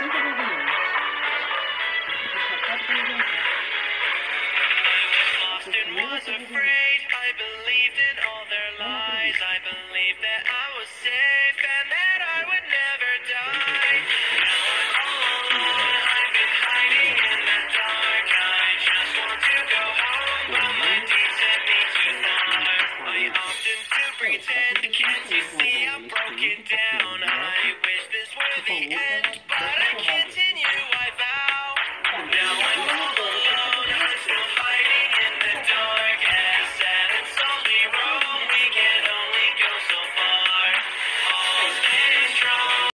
Austin was afraid. I believed in all their lies. I believed that